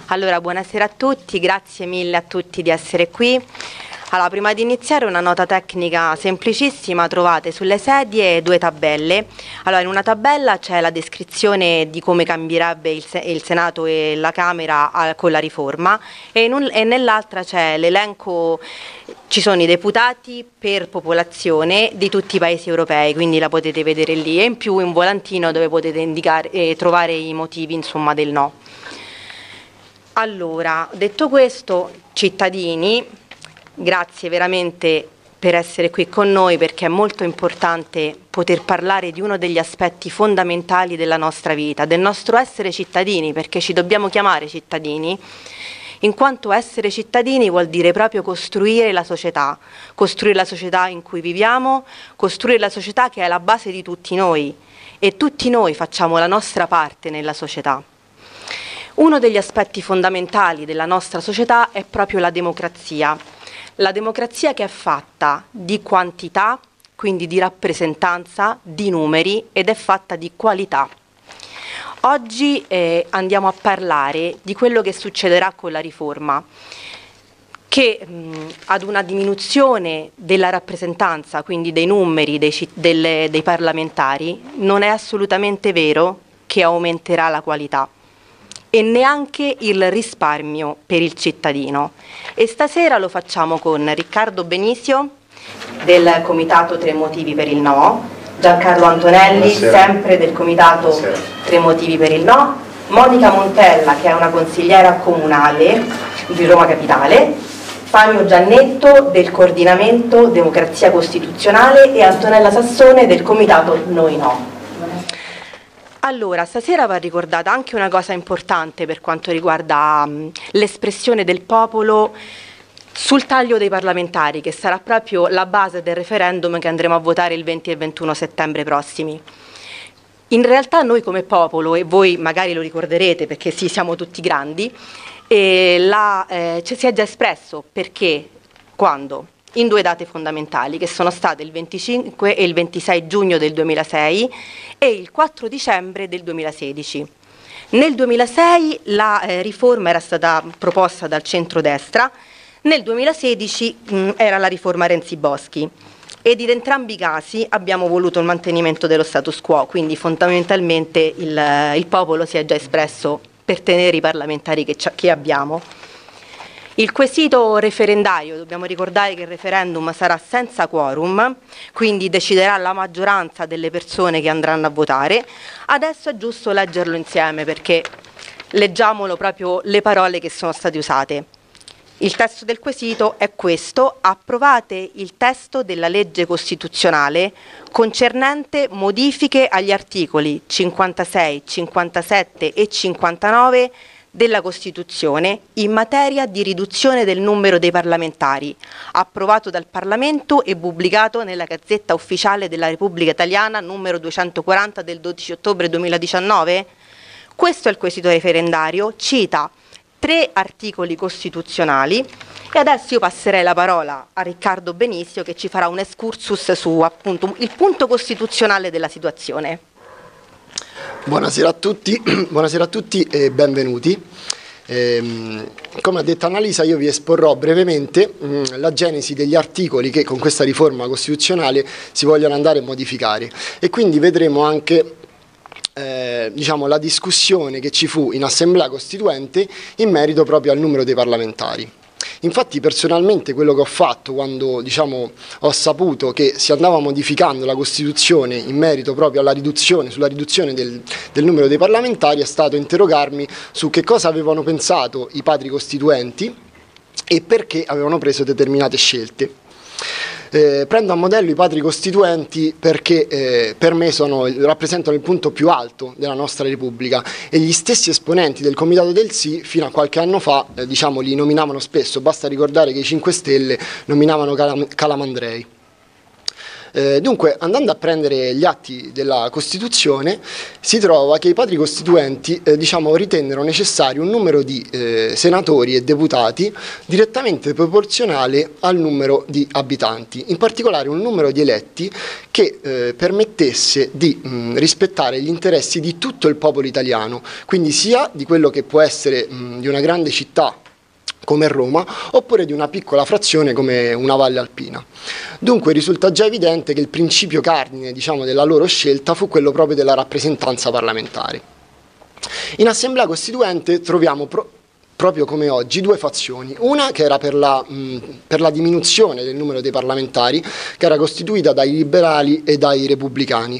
Allora, buonasera a tutti, grazie mille a tutti di essere qui. Allora, prima di iniziare una nota tecnica semplicissima: trovate sulle sedie due tabelle. Allora, in una tabella c'è la descrizione di come cambierebbe il Senato e la Camera con la riforma e nell'altra c'è l'elenco, ci sono i deputati per popolazione di tutti i paesi europei, quindi la potete vedere lì, e in più un volantino dove potete indicare trovare i motivi, insomma, del no. Allora, detto questo, cittadini, grazie veramente per essere qui con noi, perché è molto importante poter parlare di uno degli aspetti fondamentali della nostra vita, del nostro essere cittadini, perché ci dobbiamo chiamare cittadini, in quanto essere cittadini vuol dire proprio costruire la società in cui viviamo, costruire la società che è la base di tutti noi, e tutti noi facciamo la nostra parte nella società. Uno degli aspetti fondamentali della nostra società è proprio la democrazia che è fatta di quantità, quindi di rappresentanza, di numeri, ed è fatta di qualità. Oggi andiamo a parlare di quello che succederà con la riforma, che ad una diminuzione della rappresentanza, quindi dei numeri dei parlamentari, non è assolutamente vero che aumenterà la qualità e neanche il risparmio per il cittadino. E stasera lo facciamo con Riccardo Benisio del Comitato Tre Motivi per il No, Giancarlo Antonelli, sempre del Comitato Tre Motivi per il No, Monica Montella, che è una consigliera comunale di Roma Capitale, Fabio Giannetto del Coordinamento Democrazia Costituzionale e Antonella Sassone del Comitato Noi No. Allora, stasera va ricordata anche una cosa importante per quanto riguarda l'espressione del popolo sul taglio dei parlamentari, che sarà proprio la base del referendum che andremo a votare il 20 e il 21 settembre prossimi. In realtà noi come popolo, e voi magari lo ricorderete perché sì, siamo tutti grandi, si è già espresso perché, quando? In due date fondamentali, che sono state il 25 e il 26 giugno del 2006 e il 4 dicembre del 2016. Nel 2006 la riforma era stata proposta dal centrodestra, nel 2016 era la riforma Renzi-Boschi, ed in entrambi i casi abbiamo voluto il mantenimento dello status quo, quindi fondamentalmente il popolo si è già espresso per tenere i parlamentari che abbiamo. Il quesito referendario, dobbiamo ricordare che il referendum sarà senza quorum, quindi deciderà la maggioranza delle persone che andranno a votare. Adesso è giusto leggerlo insieme, perché leggiamolo proprio le parole che sono state usate. Il testo del quesito è questo: approvate il testo della legge costituzionale concernente modifiche agli articoli 56, 57 e 59 della Costituzione in materia di riduzione del numero dei parlamentari, approvato dal Parlamento e pubblicato nella Gazzetta Ufficiale della Repubblica Italiana numero 240 del 12 ottobre 2019? Questo è il quesito referendario, cita 3 articoli costituzionali, e adesso io passerei la parola a Riccardo Benisio, che ci farà un excursus su appunto il punto costituzionale della situazione. Buonasera a tutti e benvenuti. Come ha detto Annalisa, io vi esporrò brevemente la genesi degli articoli che con questa riforma costituzionale si vogliono andare a modificare, e quindi vedremo anche la discussione che ci fu in Assemblea Costituente in merito proprio al numero dei parlamentari. Infatti personalmente quello che ho fatto quando ho saputo che si andava modificando la Costituzione in merito proprio sulla riduzione del numero dei parlamentari, è stato interrogarmi su che cosa avevano pensato i padri costituenti e perché avevano preso determinate scelte. Prendo a modello i padri costituenti perché per me rappresentano il punto più alto della nostra Repubblica, e gli stessi esponenti del Comitato del Sì fino a qualche anno fa li nominavano spesso. Basta ricordare che i 5 Stelle nominavano Calamandrei. Dunque, andando a prendere gli atti della Costituzione, si trova che i padri costituenti ritennero necessario un numero di senatori e deputati direttamente proporzionale al numero di abitanti, in particolare un numero di eletti che permettesse di rispettare gli interessi di tutto il popolo italiano, quindi sia di quello che può essere di una grande città come Roma, oppure di una piccola frazione come una valle alpina. Dunque risulta già evidente che il principio cardine, della loro scelta fu quello proprio della rappresentanza parlamentare. In Assemblea Costituente troviamo proprio come oggi due fazioni, una che era per la diminuzione del numero dei parlamentari, che era costituita dai liberali e dai repubblicani.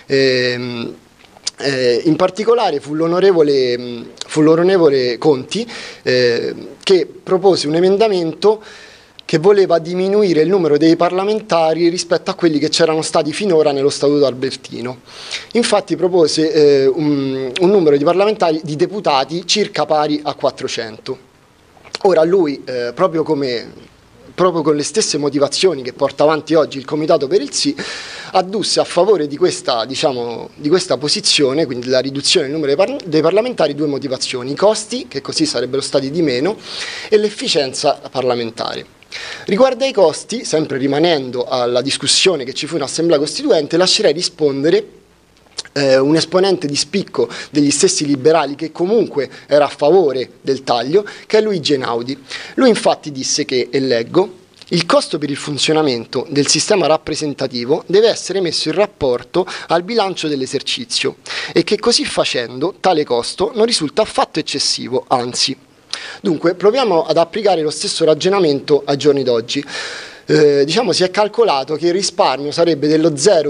In particolare fu l'onorevole Conti che propose un emendamento che voleva diminuire il numero dei parlamentari rispetto a quelli che c'erano stati finora nello Statuto albertino. Infatti propose un numero di parlamentari, di deputati, circa pari a 400. Ora lui, proprio con le stesse motivazioni che porta avanti oggi il Comitato per il Sì, addusse a favore di questa posizione, quindi della riduzione del numero dei parlamentari, due motivazioni: i costi, che così sarebbero stati di meno, e l'efficienza parlamentare. Riguardo ai costi, sempre rimanendo alla discussione che ci fu in Assemblea Costituente, lascerei rispondere un esponente di spicco degli stessi liberali, che comunque era a favore del taglio, che è Luigi Einaudi. Lui infatti disse che, e leggo: il costo per il funzionamento del sistema rappresentativo deve essere messo in rapporto al bilancio dell'esercizio e che così facendo tale costo non risulta affatto eccessivo, anzi. Dunque proviamo ad applicare lo stesso ragionamento ai giorni d'oggi. Si è calcolato che il risparmio sarebbe dello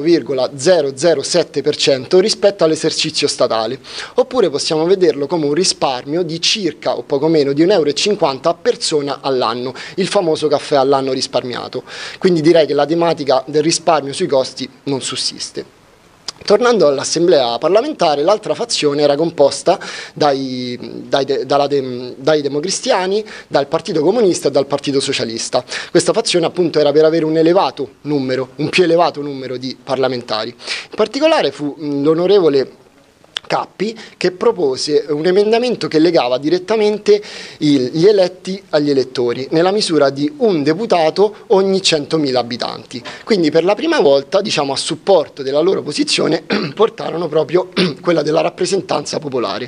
0,007% rispetto all'esercizio statale, oppure possiamo vederlo come un risparmio di circa o poco meno di 1,50 € a persona all'anno, il famoso caffè all'anno risparmiato. Quindi direi che la tematica del risparmio sui costi non sussiste. Tornando all'Assemblea parlamentare, l'altra fazione era composta dai democristiani, dal Partito Comunista e dal Partito Socialista. Questa fazione appunto era per avere un più elevato numero di parlamentari. In particolare fu l'onorevole Cappi che propose un emendamento che legava direttamente gli eletti agli elettori, nella misura di un deputato ogni 100.000 abitanti. Quindi per la prima volta, a supporto della loro posizione, portarono proprio quella della rappresentanza popolare.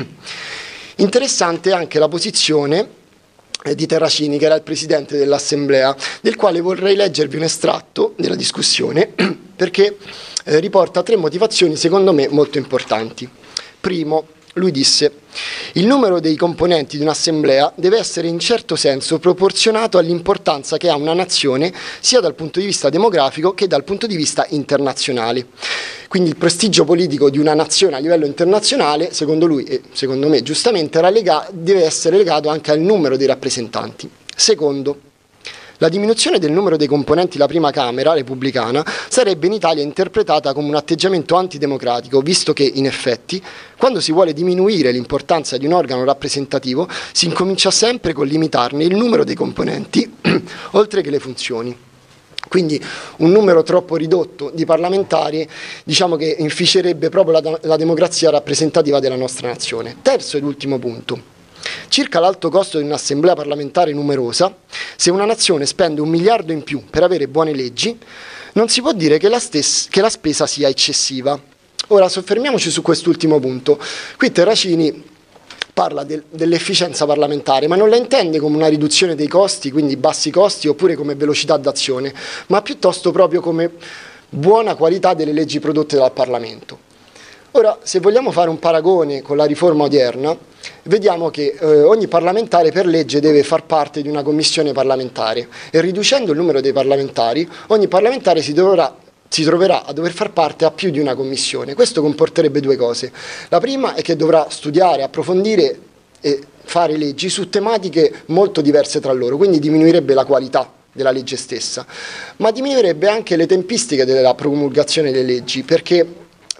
Interessante anche la posizione di Terracini, che era il presidente dell'Assemblea, del quale vorrei leggervi un estratto della discussione, perché riporta tre motivazioni secondo me molto importanti. Primo, lui disse: il numero dei componenti di un'assemblea deve essere in certo senso proporzionato all'importanza che ha una nazione sia dal punto di vista demografico che dal punto di vista internazionale. Quindi il prestigio politico di una nazione a livello internazionale, secondo lui e secondo me giustamente, deve essere legato anche al numero dei rappresentanti. Secondo, la diminuzione del numero dei componenti della prima Camera repubblicana sarebbe in Italia interpretata come un atteggiamento antidemocratico, visto che, in effetti, quando si vuole diminuire l'importanza di un organo rappresentativo, si incomincia sempre con limitarne il numero dei componenti, oltre che le funzioni. Quindi un numero troppo ridotto di parlamentari che inficerebbe proprio la democrazia rappresentativa della nostra nazione. Terzo ed ultimo punto. Circa l'alto costo di un'assemblea parlamentare numerosa, se una nazione spende 1 miliardo in più per avere buone leggi, non si può dire che la spesa sia eccessiva. Ora soffermiamoci su quest'ultimo punto. Qui Terracini parla dell'efficienza parlamentare, ma non la intende come una riduzione dei costi, quindi bassi costi, oppure come velocità d'azione, ma piuttosto proprio come buona qualità delle leggi prodotte dal Parlamento. Ora, se vogliamo fare un paragone con la riforma odierna, vediamo che ogni parlamentare per legge deve far parte di una commissione parlamentare e riducendo il numero dei parlamentari, ogni parlamentare si troverà a dover far parte a più di una commissione. Questo comporterebbe due cose. La prima è che dovrà studiare, approfondire e fare leggi su tematiche molto diverse tra loro, quindi diminuirebbe la qualità della legge stessa, ma diminuirebbe anche le tempistiche della promulgazione delle leggi, perché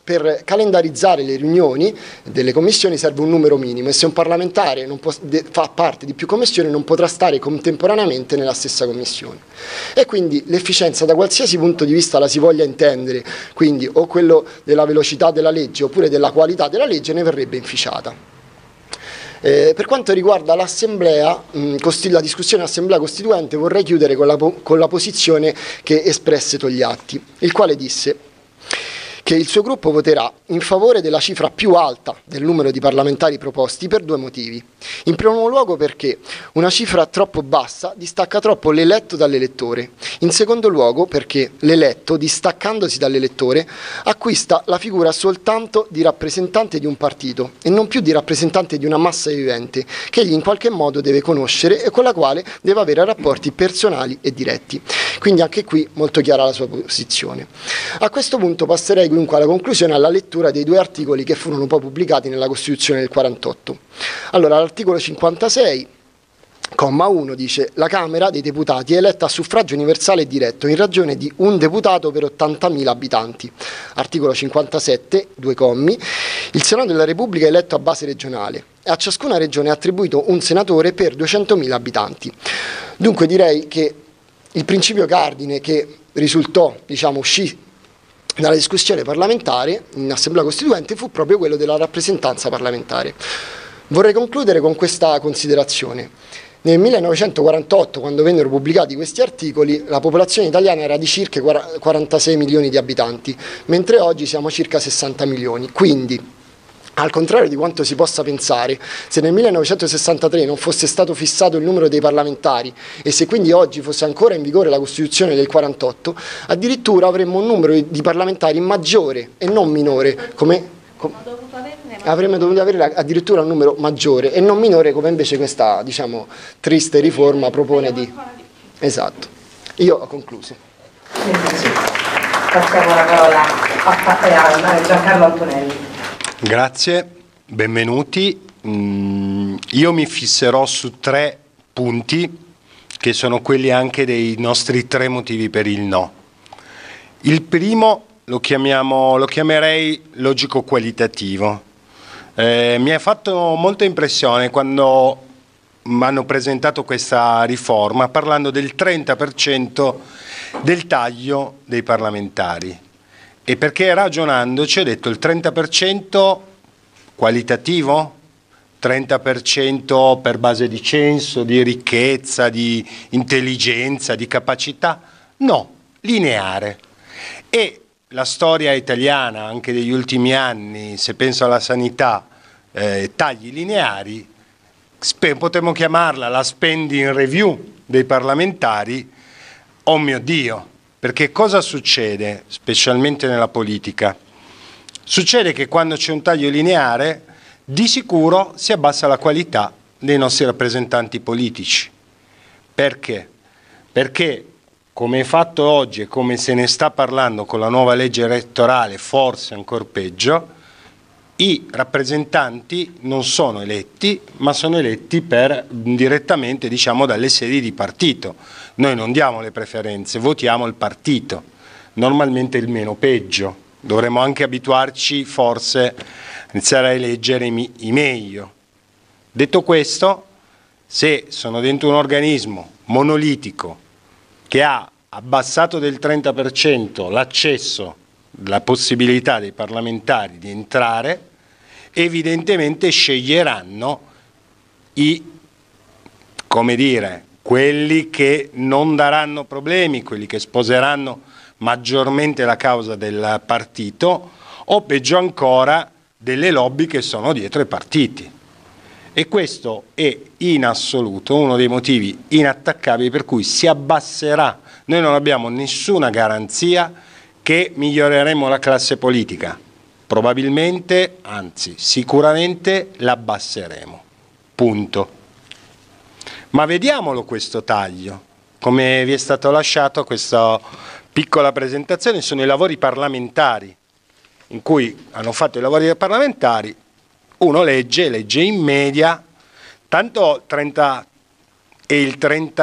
per calendarizzare le riunioni delle commissioni serve un numero minimo e se un parlamentare non fa parte di più commissioni non potrà stare contemporaneamente nella stessa commissione. E quindi l'efficienza da qualsiasi punto di vista la si voglia intendere, quindi o quello della velocità della legge oppure della qualità della legge, ne verrebbe inficiata. Per quanto riguarda l'Assemblea, la discussione dell'Assemblea Costituente, vorrei chiudere con la posizione che espresse Togliatti, il quale disse che il suo gruppo voterà in favore della cifra più alta del numero di parlamentari proposti per due motivi. In primo luogo perché una cifra troppo bassa distacca troppo l'eletto dall'elettore. In secondo luogo perché l'eletto, distaccandosi dall'elettore, acquista la figura soltanto di rappresentante di un partito e non più di rappresentante di una massa vivente che egli in qualche modo deve conoscere e con la quale deve avere rapporti personali e diretti. Quindi anche qui molto chiara la sua posizione. A questo punto passerei dunque alla conclusione, alla lettura dei due articoli che furono poi pubblicati nella Costituzione del 48. Allora, l'articolo 56, comma 1, dice: la Camera dei Deputati è eletta a suffragio universale e diretto in ragione di un deputato per 80.000 abitanti. Articolo 57, due commi: il Senato della Repubblica è eletto a base regionale e a ciascuna regione è attribuito un senatore per 200.000 abitanti. Dunque direi che il principio cardine che risultò, uscì dalla discussione parlamentare in Assemblea Costituente fu proprio quello della rappresentanza parlamentare. Vorrei concludere con questa considerazione. Nel 1948, quando vennero pubblicati questi articoli, la popolazione italiana era di circa 46 milioni di abitanti, mentre oggi siamo circa 60 milioni. Quindi, al contrario di quanto si possa pensare, se nel 1963 non fosse stato fissato il numero dei parlamentari e se quindi oggi fosse ancora in vigore la Costituzione del 48, addirittura avremmo un numero di parlamentari maggiore e non minore, avremmo dovuto avere addirittura un numero maggiore e non minore come invece questa, triste riforma propone di... Esatto. Io ho concluso. Passiamo la parola a Giancarlo Antonelli. Grazie, benvenuti. Io mi fisserò su 3 punti che sono quelli anche dei nostri 3 motivi per il no. Il primo lo chiamerei logico-qualitativo. Mi ha fatto molta impressione quando hanno presentato questa riforma parlando del 30% del taglio dei parlamentari. E perché ragionandoci ho detto il 30% qualitativo, 30% per base di censo, di ricchezza, di intelligenza, di capacità? No, lineare. E la storia italiana anche degli ultimi anni, se penso alla sanità, tagli lineari, potremmo chiamarla la spending review dei parlamentari, oh mio Dio. Perché cosa succede, specialmente nella politica? Succede che quando c'è un taglio lineare, di sicuro si abbassa la qualità dei nostri rappresentanti politici. Perché? Perché, come è fatto oggi e come se ne sta parlando con la nuova legge elettorale, forse ancora peggio, i rappresentanti non sono eletti, ma sono eletti direttamente dalle sedi di partito. Noi non diamo le preferenze, votiamo il partito, normalmente il meno peggio. Dovremmo anche abituarci forse a iniziare a eleggere i meglio. Detto questo, se sono dentro un organismo monolitico che ha abbassato del 30% l'accesso, la possibilità dei parlamentari di entrare, evidentemente sceglieranno quelli che non daranno problemi, quelli che sposeranno maggiormente la causa del partito o peggio ancora delle lobby che sono dietro i partiti. E questo è in assoluto uno dei motivi inattaccabili per cui si abbasserà. Noi non abbiamo nessuna garanzia che miglioreremo la classe politica, probabilmente, anzi sicuramente l'abbasseremo, punto. Ma vediamolo questo taglio, come vi è stato lasciato a questa piccola presentazione, sono i lavori parlamentari, in cui hanno fatto i lavori parlamentari, uno legge in media, tanto il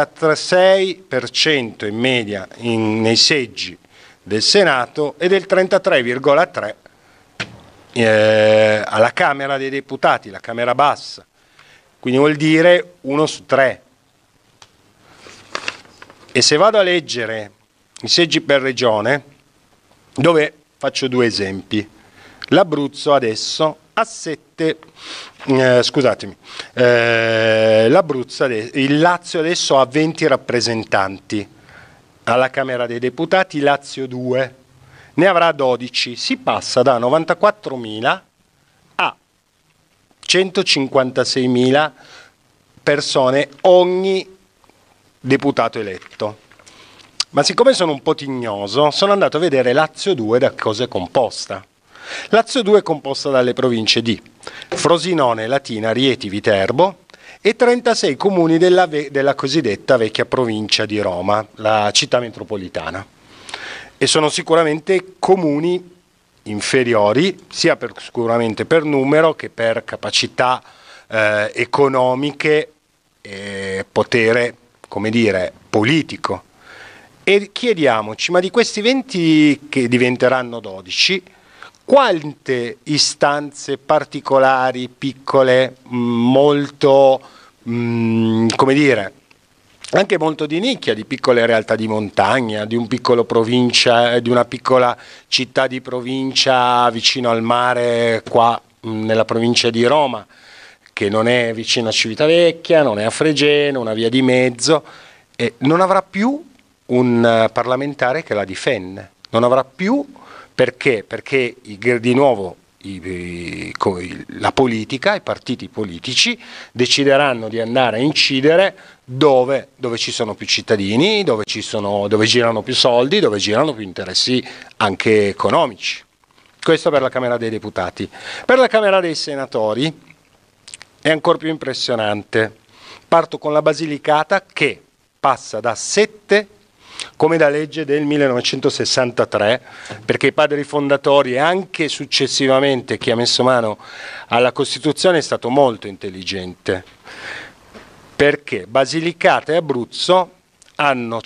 36% in media nei seggi del Senato e del 33,3% alla Camera dei Deputati, la Camera bassa, quindi vuol dire 1 su 3. E se vado a leggere i seggi per regione, dove faccio 2 esempi, l'Abruzzo adesso ha 7, il Lazio adesso ha 20 rappresentanti, alla Camera dei Deputati Lazio 2, ne avrà 12, si passa da 94.000 a 156.000 persone ogni deputato eletto. Ma siccome sono un po' tignoso, sono andato a vedere Lazio 2 da cosa è composta. Lazio 2 è composta dalle province di Frosinone, Latina, Rieti, Viterbo e 36 comuni della cosiddetta vecchia provincia di Roma, la città metropolitana. E sono sicuramente comuni inferiori, sia sicuramente per numero che per capacità economiche e potere, come dire, politico. E chiediamoci, ma di questi 20 che diventeranno 12, quante istanze particolari, piccole, molto, come dire, anche molto di nicchia, di piccole realtà di montagna, di un piccolo provincia, di una piccola città di provincia vicino al mare, qua nella provincia di Roma, che non è vicino a Civitavecchia, non è a Fregene, una via di mezzo, e non avrà più un parlamentare che la difende, non avrà più. Perché? Perché di nuovo la politica, i partiti politici decideranno di andare a incidere dove ci sono più cittadini, dove girano più soldi, dove girano più interessi anche economici. Questo per la Camera dei Deputati. Per la Camera dei Senatori è ancora più impressionante. Parto con la Basilicata che passa da 7 come da legge del 1963, perché i padri fondatori e anche successivamente chi ha messo mano alla Costituzione è stato molto intelligente, perché Basilicata e Abruzzo hanno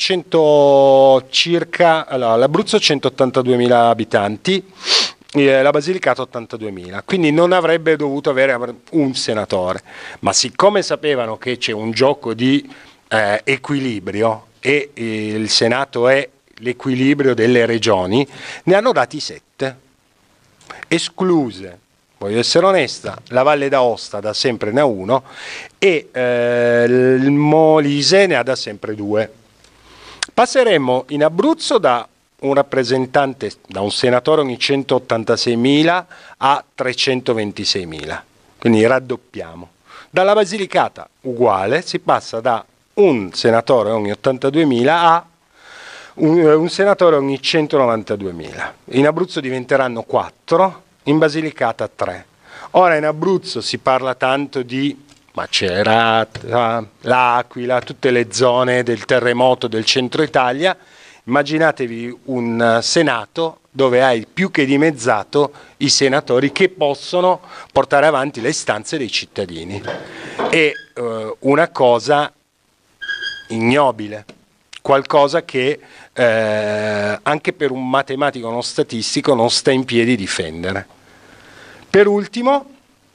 l'Abruzzo 182.000 abitanti, la Basilicata 82.000, quindi non avrebbe dovuto avere un senatore, ma siccome sapevano che c'è un gioco di equilibrio, e il Senato è l'equilibrio delle regioni, ne hanno dati 7, escluse, voglio essere onesta, la Valle d'Aosta da sempre ne ha 1 e il Molise ne ha da sempre 2. Passeremo in Abruzzo da un rappresentante, da un senatore ogni 186.000 a 326.000, quindi raddoppiamo. Dalla Basilicata uguale, si passa da un senatore ogni 82.000 a un senatore ogni 192.000. In Abruzzo diventeranno 4, in Basilicata 3. Ora in Abruzzo si parla tanto di Macerata, L'Aquila, tutte le zone del terremoto del centro Italia. Immaginatevi un Senato dove hai più che dimezzato i senatori che possono portare avanti le istanze dei cittadini. È una cosa ignobile, qualcosa che anche per un matematico non statistico non sta in piedi difendere. Per ultimo,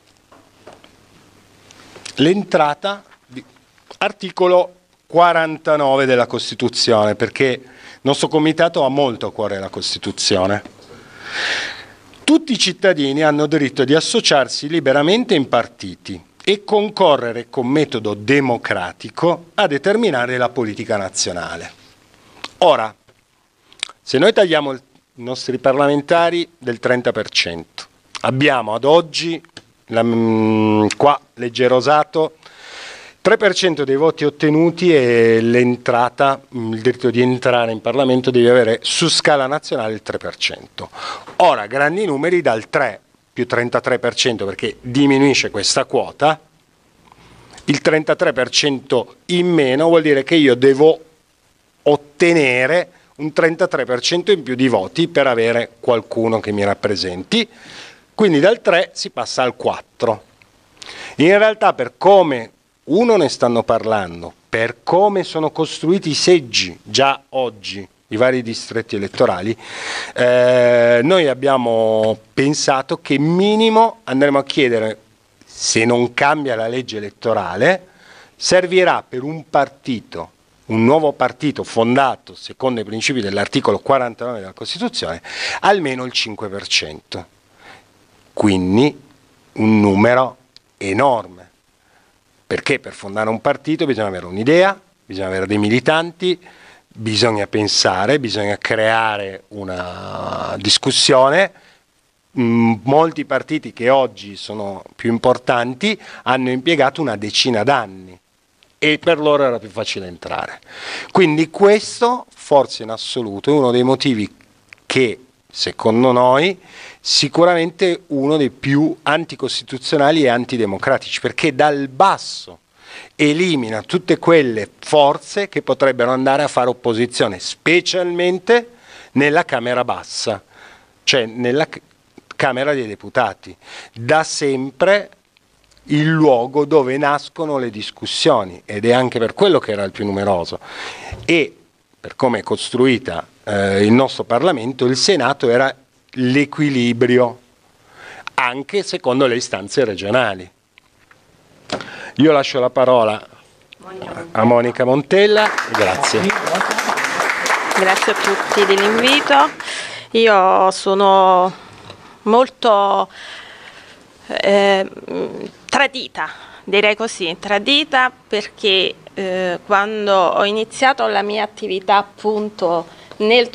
l'entrata di articolo 49 della Costituzione, perché il nostro comitato ha molto a cuore la Costituzione. Tutti i cittadini hanno diritto di associarsi liberamente in partiti e concorrere con metodo democratico a determinare la politica nazionale. Ora, se noi tagliamo i nostri parlamentari del 30%, abbiamo ad oggi, qua legge rosato, 3% dei voti ottenuti e l'entrata, il diritto di entrare in Parlamento deve avere su scala nazionale il 3%. Ora, grandi numeri dal 3 più 33% perché diminuisce questa quota, il 33% in meno vuol dire che io devo ottenere un 33% in più di voti per avere qualcuno che mi rappresenti, quindi dal 3 si passa al 4. In realtà per come ne stanno parlando, per come sono costruiti i seggi già oggi i vari distretti elettorali, noi abbiamo pensato che minimo andremo a chiedere, se non cambia la legge elettorale, servirà per un partito, un nuovo partito fondato secondo i principi dell'articolo 49 della Costituzione, almeno il 5%. Quindi un numero enorme, perché per fondare un partito bisogna avere un'idea, bisogna avere dei militanti, bisogna pensare, bisogna creare una discussione. Molti partiti che oggi sono più importanti hanno impiegato una decina d'anni e per loro era più facile entrare. Quindi questo, forse in assoluto, è uno dei motivi che, secondo noi, sicuramente uno dei più anticostituzionali e antidemocratici, perché dal basso elimina tutte quelle forze che potrebbero andare a fare opposizione, specialmente nella Camera bassa, cioè nella Camera dei Deputati, da sempre il luogo dove nascono le discussioni, ed è anche per quello che era il più numeroso. E per come è costruita il nostro Parlamento, il Senato era l'equilibrio, anche secondo le istanze regionali. Io lascio la parola a Monica Montella, grazie. Grazie a tutti dell'invito. Io sono molto tradita, direi così, tradita perché quando ho iniziato la mia attività appunto nel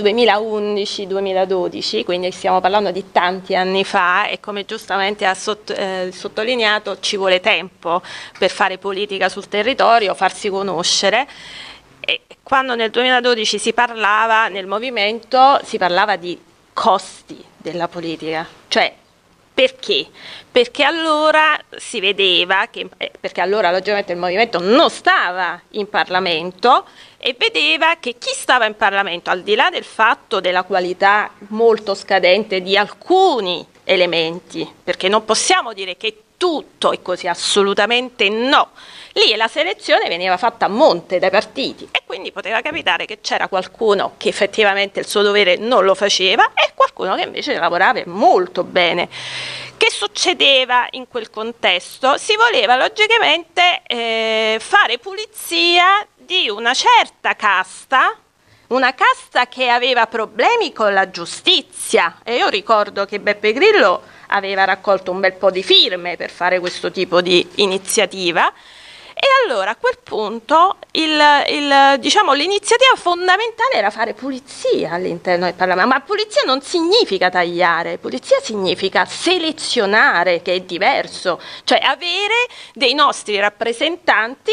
2011-2012, quindi stiamo parlando di tanti anni fa, e come giustamente ha sottolineato, ci vuole tempo per fare politica sul territorio, farsi conoscere. E quando nel 2012 si parlava, nel movimento, si parlava di costi della politica, cioè perché? Perché allora si vedeva che, perché allora logicamente il movimento non stava in Parlamento, e vedeva che chi stava in Parlamento, al di là del fatto della qualità molto scadente di alcuni elementi, perché non possiamo dire che tutto è così, assolutamente no. Lì la selezione veniva fatta a monte dai partiti e quindi poteva capitare che c'era qualcuno che effettivamente il suo dovere non lo faceva e qualcuno che invece lavorava molto bene. Che succedeva in quel contesto? Si voleva logicamente fare pulizia di una certa casta, una casta che aveva problemi con la giustizia, e io ricordo che Beppe Grillo aveva raccolto un bel po' di firme per fare questo tipo di iniziativa. E allora a quel punto diciamo, l'iniziativa fondamentale era fare pulizia all'interno del Parlamento, ma pulizia non significa tagliare, pulizia significa selezionare, che è diverso, cioè avere dei nostri rappresentanti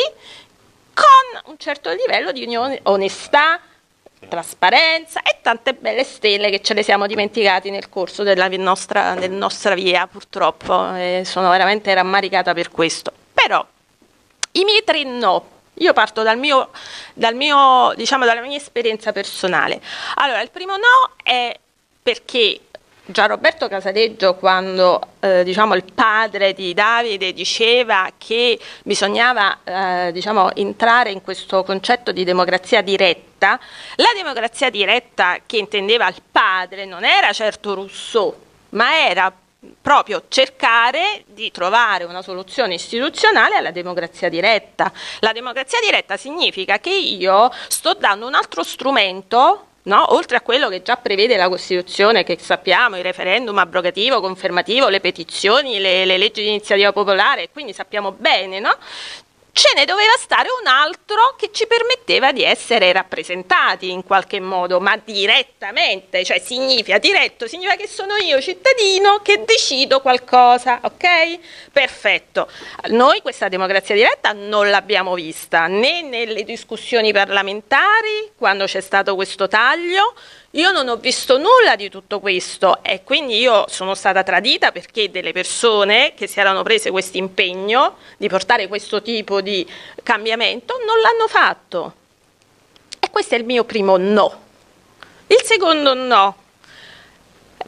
con un certo livello di onestà, trasparenza e tante belle stelle che ce le siamo dimenticati nel corso della nostra via, purtroppo, sono veramente rammaricata per questo. Però i miei tre no, io parto diciamo, dalla mia esperienza personale. Allora, il primo no è perché già Roberto Casaleggio, quando diciamo, il padre di Davide diceva che bisognava diciamo, entrare in questo concetto di democrazia diretta, la democrazia diretta che intendeva il padre non era certo Rousseau, ma era proprio cercare di trovare una soluzione istituzionale alla democrazia diretta. La democrazia diretta significa che io sto dando un altro strumento, no? Oltre a quello che già prevede la Costituzione, che sappiamo, il referendum abrogativo, confermativo, le petizioni, le leggi di iniziativa popolare, quindi sappiamo bene, no? Ce ne doveva stare un altro che ci permetteva di essere rappresentati in qualche modo, ma direttamente, cioè significa diretto, significa che sono io cittadino che decido qualcosa, ok? Perfetto. Noi questa democrazia diretta non l'abbiamo vista né nelle discussioni parlamentari quando c'è stato questo taglio. Io non ho visto nulla di tutto questo e quindi io sono stata tradita perché delle persone che si erano prese questo impegno di portare questo tipo di cambiamento non l'hanno fatto. E questo è il mio primo no. Il secondo no,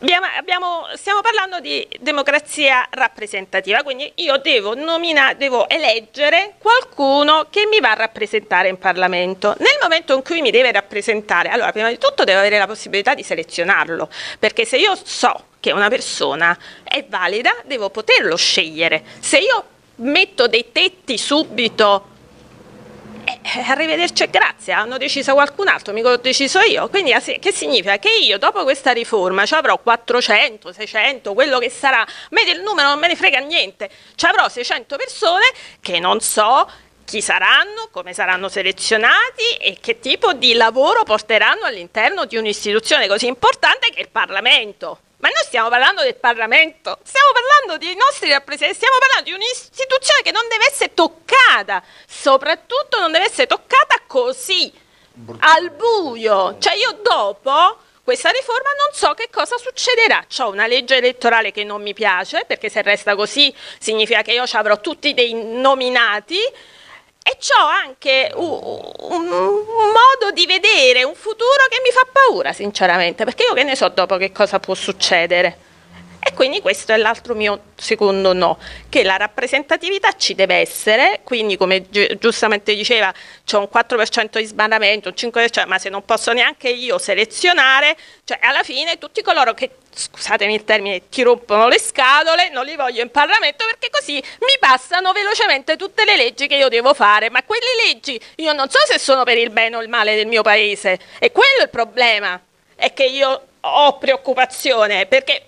Stiamo parlando di democrazia rappresentativa, quindi io devo eleggere qualcuno che mi va a rappresentare in Parlamento. Nel momento in cui mi deve rappresentare, allora prima di tutto devo avere la possibilità di selezionarlo, perché se io so che una persona è valida, devo poterlo scegliere. Se io metto dei tetti subito, arrivederci e grazie, hanno deciso qualcun altro, mica l'ho deciso io. Quindi che significa? Che io dopo questa riforma ci avrò 400, 600, quello che sarà, a me del numero non me ne frega niente, ci avrò 600 persone che non so chi saranno, come saranno selezionati e che tipo di lavoro porteranno all'interno di un'istituzione così importante che è il Parlamento. Ma noi stiamo parlando del Parlamento, stiamo parlando dei nostri rappresentanti, stiamo parlando di un'istituzione che non deve essere toccata, soprattutto non deve essere toccata così, al buio. Cioè io dopo questa riforma non so che cosa succederà. C'ho una legge elettorale che non mi piace, perché se resta così significa che io ci avrò tutti dei nominati, e c'ho anche un modo di vedere un futuro che mi fa paura, sinceramente, perché io che ne so dopo che cosa può succedere. E quindi questo è l'altro mio secondo no, che la rappresentatività ci deve essere, quindi come giustamente diceva c'è un 4% di sbarramento, un 5%, ma se non posso neanche io selezionare, cioè alla fine tutti coloro che, scusatemi il termine, ti rompono le scatole, non li voglio in Parlamento, perché così mi passano velocemente tutte le leggi che io devo fare, ma quelle leggi io non so se sono per il bene o il male del mio paese, e quello è il problema, è che io ho preoccupazione, perché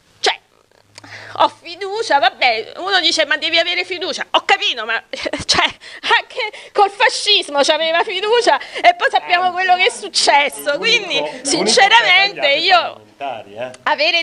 ho fiducia, vabbè, uno dice ma devi avere fiducia, ho capito, ma cioè, anche col fascismo c'aveva fiducia e poi sappiamo quello che è successo, quindi sinceramente io avere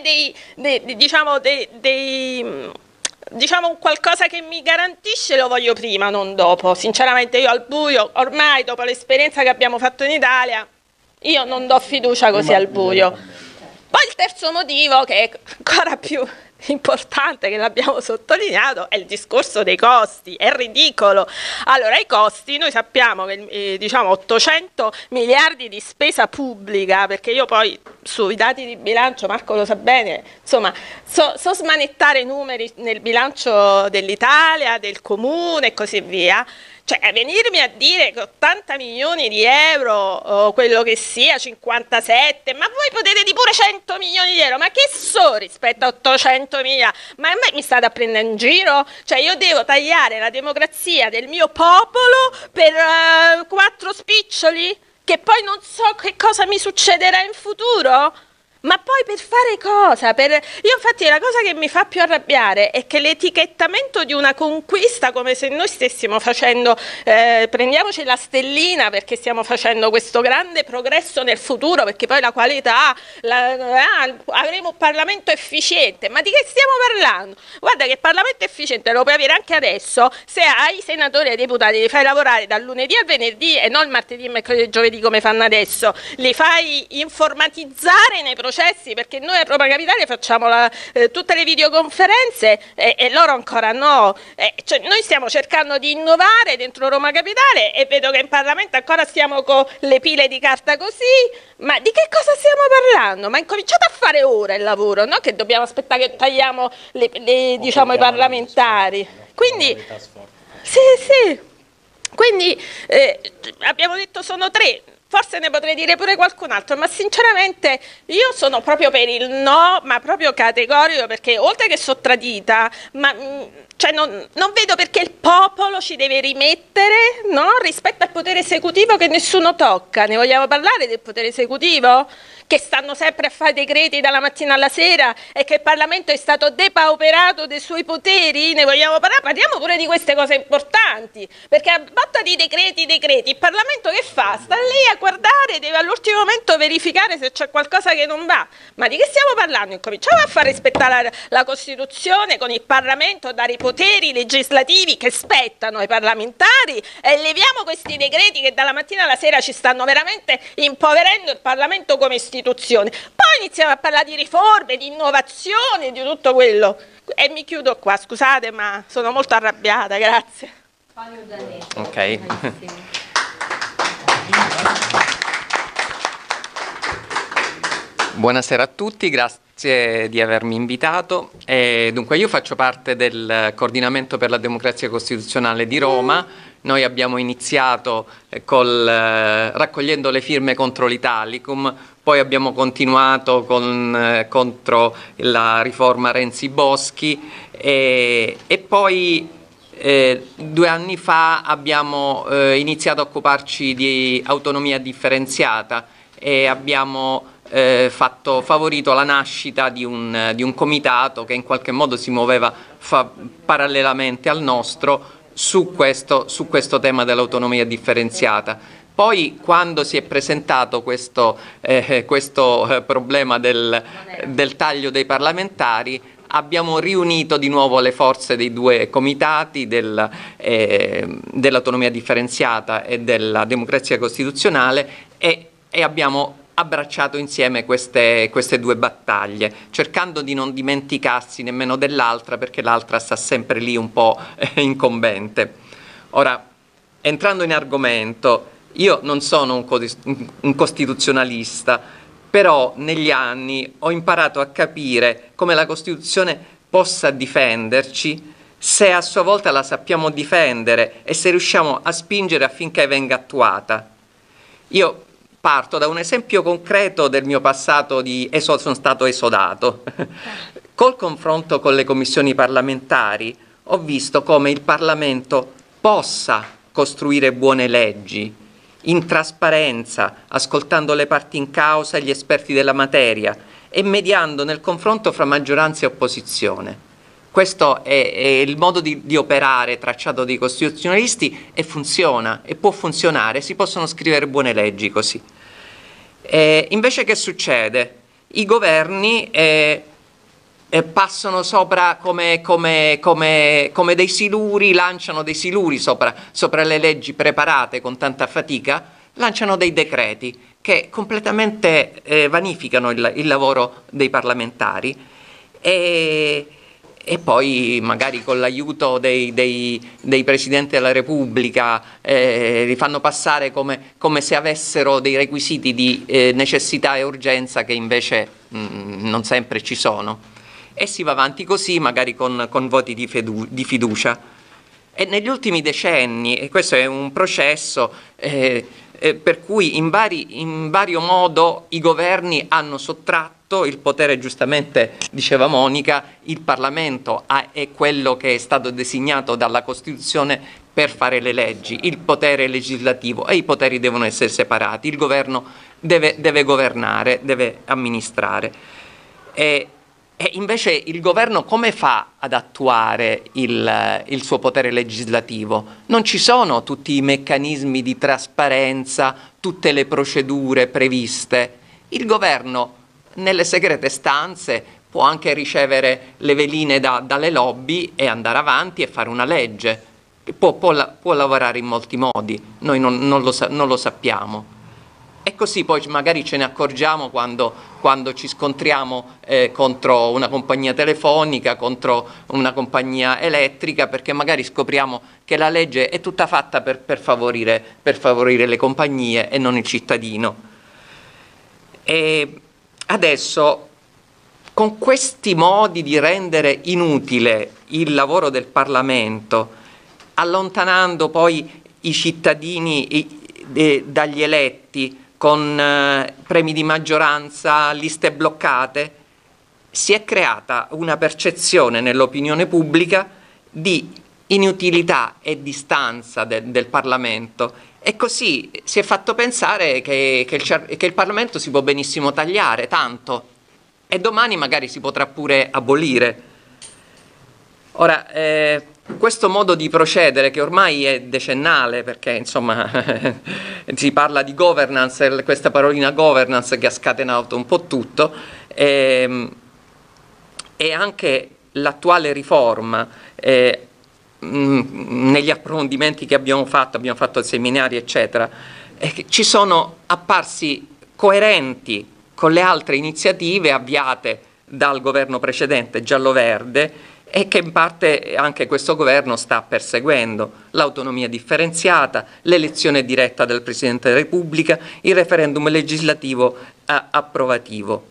diciamo qualcosa che mi garantisce lo voglio prima, non dopo. Sinceramente io al buio, ormai dopo l'esperienza che abbiamo fatto in Italia, io non do fiducia così al buio. Poi il terzo motivo, che è ancora più importante, che l'abbiamo sottolineato, è il discorso dei costi. È ridicolo. Allora, i costi, noi sappiamo che diciamo 800 miliardi di spesa pubblica, perché io poi sui dati di bilancio, Marco lo sa bene, insomma, so smanettare i numeri nel bilancio dell'Italia, del comune e così via. Cioè, venirmi a dire che 80 milioni di euro, o quello che sia, 57, ma voi potete di pure 100 milioni di euro, ma che so rispetto a 800 mila? Ma a me mi state a prendere in giro? Cioè, io devo tagliare la democrazia del mio popolo per 4 spiccioli? Che poi non so che cosa mi succederà in futuro? Ma poi per fare cosa? Io infatti la cosa che mi fa più arrabbiare è che l'etichettamento di una conquista, come se noi stessimo facendo, prendiamoci la stellina perché stiamo facendo questo grande progresso nel futuro, perché poi la qualità, avremo un Parlamento efficiente. Ma di che stiamo parlando? Guarda che il Parlamento efficiente lo puoi avere anche adesso, se ai senatori e ai deputati li fai lavorare dal lunedì al venerdì e non il martedì, mercoledì e giovedì come fanno adesso, li fai informatizzare nei processi, perché noi a Roma Capitale facciamo tutte le videoconferenze e loro ancora no. Cioè, noi stiamo cercando di innovare dentro Roma Capitale e vedo che in Parlamento ancora stiamo con le pile di carta così. Ma di che cosa stiamo parlando? Ma incominciate a fare ora il lavoro, no? Che dobbiamo aspettare che tagliamo diciamo, i parlamentari. Quindi sì. Quindi abbiamo detto sono 3. Forse ne potrei dire pure qualcun altro, ma sinceramente io sono proprio per il no, ma proprio categorico, perché oltre che sono tradita, ma cioè non vedo perché il popolo ci deve rimettere, no, rispetto al potere esecutivo che nessuno tocca. Ne vogliamo parlare del potere esecutivo? Che stanno sempre a fare decreti dalla mattina alla sera e che il Parlamento è stato depauperato dei suoi poteri? Ne vogliamo parlare? Parliamo pure di queste cose importanti, perché a botta di decreti, il Parlamento che fa? Sta lì a guardare, deve all'ultimo momento verificare se c'è qualcosa che non va. Ma di che stiamo parlando? Incominciamo a far rispettare la Costituzione con il Parlamento, dare i poteri legislativi che spettano ai parlamentari e leviamo questi decreti che dalla mattina alla sera ci stanno veramente impoverendo il Parlamento come istituzione. Poi iniziamo a parlare di riforme, di innovazione, di tutto quello. E mi chiudo qua, scusate, ma sono molto arrabbiata, grazie. Ok. Buonasera a tutti, grazie di avermi invitato. Dunque io faccio parte del Coordinamento per la Democrazia Costituzionale di Roma. Noi abbiamo iniziato raccogliendo le firme contro l'Italicum, poi abbiamo continuato contro la riforma Renzi-Boschi e poi 2 anni fa abbiamo iniziato a occuparci di autonomia differenziata e abbiamo favorito la nascita di un comitato che in qualche modo si muoveva parallelamente al nostro su questo tema dell'autonomia differenziata. Poi quando si è presentato questo problema del taglio dei parlamentari, abbiamo riunito di nuovo le forze dei 2 comitati dell'autonomia differenziata e della democrazia costituzionale e abbiamo abbracciato insieme queste 2 battaglie, cercando di non dimenticarsi nemmeno dell'altra, perché l'altra sta sempre lì un po' incombente. Ora, entrando in argomento, io non sono un costituzionalista, però negli anni ho imparato a capire come la Costituzione possa difenderci se a sua volta la sappiamo difendere e se riusciamo a spingere affinché venga attuata. Io parto da un esempio concreto del mio passato sono stato esodato. Col confronto con le commissioni parlamentari ho visto come il Parlamento possa costruire buone leggi in trasparenza, ascoltando le parti in causa e gli esperti della materia e mediando nel confronto fra maggioranza e opposizione. Questo è il modo di operare tracciato dai costituzionalisti e funziona e può funzionare, si possono scrivere buone leggi così. Invece che succede? I governi passano sopra come dei siluri, lanciano dei siluri sopra le leggi preparate con tanta fatica, lanciano dei decreti che completamente vanificano il lavoro dei parlamentari e poi magari con l'aiuto dei Presidenti della Repubblica li fanno passare come se avessero dei requisiti di necessità e urgenza che invece non sempre ci sono. E si va avanti così, magari con voti di fiducia. E negli ultimi decenni, e questo è un processo per cui in vario modo i governi hanno sottratto il potere, giustamente diceva Monica, il Parlamento è quello che è stato designato dalla Costituzione per fare le leggi, il potere legislativo e i poteri devono essere separati, il governo deve governare, deve amministrare. E invece il governo come fa ad attuare il suo potere legislativo? Non ci sono tutti i meccanismi di trasparenza, tutte le procedure previste. Il governo nelle segrete stanze può anche ricevere le veline dalle lobby e andare avanti e fare una legge. Può lavorare in molti modi, noi non lo sappiamo. E così poi magari ce ne accorgiamo quando ci scontriamo contro una compagnia telefonica, contro una compagnia elettrica, perché magari scopriamo che la legge è tutta fatta per favorire le compagnie e non il cittadino. E adesso, con questi modi di rendere inutile il lavoro del Parlamento, allontanando poi i cittadini dagli eletti, con premi di maggioranza, liste bloccate, si è creata una percezione nell'opinione pubblica di inutilità e distanza del Parlamento e così si è fatto pensare che il Parlamento si può benissimo tagliare tanto e domani magari si potrà pure abolire. Ora, questo modo di procedere, che ormai è decennale, perché insomma si parla di governance, questa parolina governance che ha scatenato un po' tutto, e anche l'attuale riforma, negli approfondimenti che abbiamo fatto seminari eccetera, ci sono apparsi coerenti con le altre iniziative avviate dal governo precedente giallo-verde e che in parte anche questo governo sta perseguendo: l'autonomia differenziata, l'elezione diretta del Presidente della Repubblica, il referendum legislativo approvativo.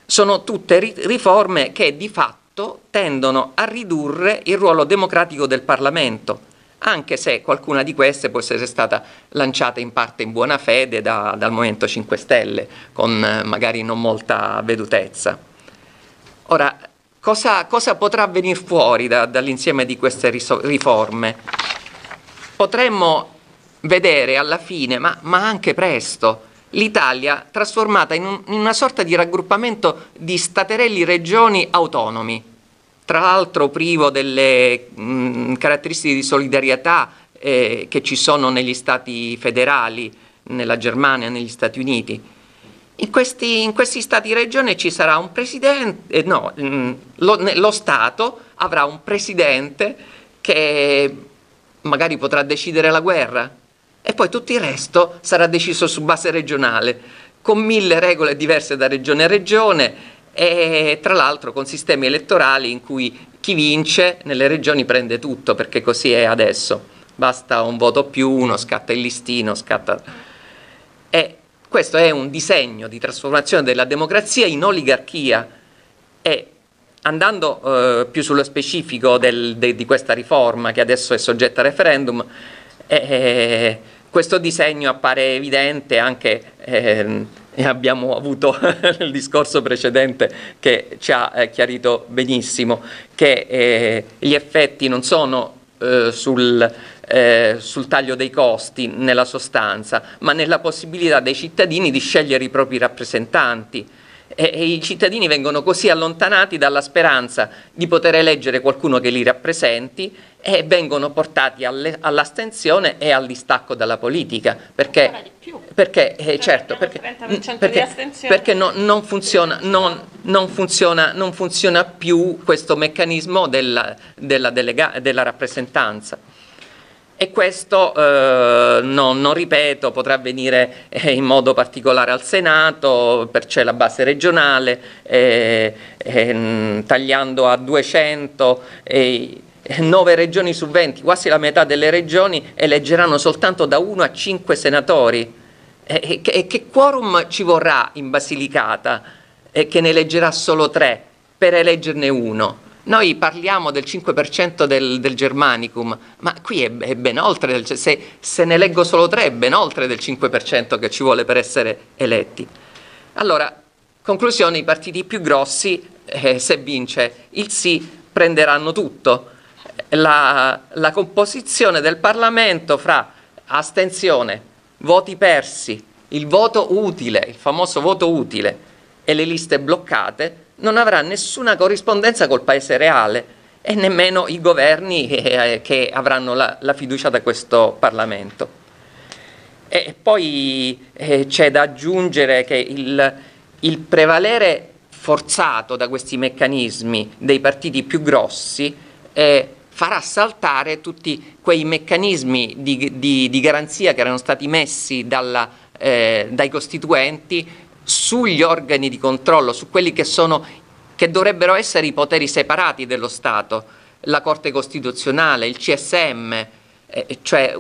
sono tutte riforme che di fatto tendono a ridurre il ruolo democratico del Parlamento, anche se qualcuna di queste può essere stata lanciata in parte in buona fede dal Movimento 5 Stelle, con magari non molta vedutezza. Ora, cosa potrà venire fuori dall'insieme di queste riforme? Potremmo vedere alla fine, ma anche presto, l'Italia trasformata in una sorta di raggruppamento di staterelli regioni autonomi, tra l'altro privo delle caratteristiche di solidarietà che ci sono negli stati federali, nella Germania, negli Stati Uniti. In questi stati-regione ci sarà un presidente, lo Stato avrà un presidente che magari potrà decidere la guerra e poi tutto il resto sarà deciso su base regionale, con 1000 regole diverse da regione a regione e tra l'altro con sistemi elettorali in cui chi vince nelle regioni prende tutto, perché così è adesso. Basta un voto più uno, scatta il listino, scatta... E questo è un disegno di trasformazione della democrazia in oligarchia e andando più sullo specifico di questa riforma che adesso è soggetta a referendum, questo disegno appare evidente anche, e abbiamo avuto il discorso precedente che ci ha chiarito benissimo, che gli effetti non sono sul taglio dei costi nella sostanza, ma nella possibilità dei cittadini di scegliere i propri rappresentanti. E i cittadini vengono così allontanati dalla speranza di poter eleggere qualcuno che li rappresenti e vengono portati all'astensione e al distacco dalla politica, perché non funziona più questo meccanismo della rappresentanza. E questo, non ripeto, potrà avvenire in modo particolare al Senato, c'è la base regionale, tagliando a 200, 9 regioni su 20, quasi la metà delle regioni eleggeranno soltanto da 1 a 5 senatori. Che quorum ci vorrà in Basilicata, che ne eleggerà solo 3 per eleggerne uno? Noi parliamo del 5% del Germanicum, ma qui è ben oltre, se ne leggo solo 3 è ben oltre del 5% che ci vuole per essere eletti. Allora, conclusione, i partiti più grossi, se vince il sì, prenderanno tutto. La composizione del Parlamento fra astensione, voti persi, il voto utile, il famoso voto utile e le liste bloccate, non avrà nessuna corrispondenza col paese reale e nemmeno i governi che avranno la fiducia da questo Parlamento. E poi c'è da aggiungere che il prevalere forzato da questi meccanismi dei partiti più grossi farà saltare tutti quei meccanismi di garanzia che erano stati messi dai costituenti sugli organi di controllo, su quelli che dovrebbero essere i poteri separati dello Stato, la Corte Costituzionale, il CSM, per